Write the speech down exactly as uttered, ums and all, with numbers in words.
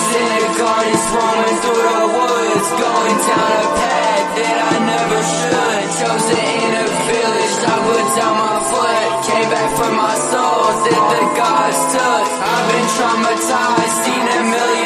in the gardens, roaming through the woods, going down a path that I never should. Chosen in a village, I put down my foot. Came back for my soul that the gods took. I've been traumatized, seen a million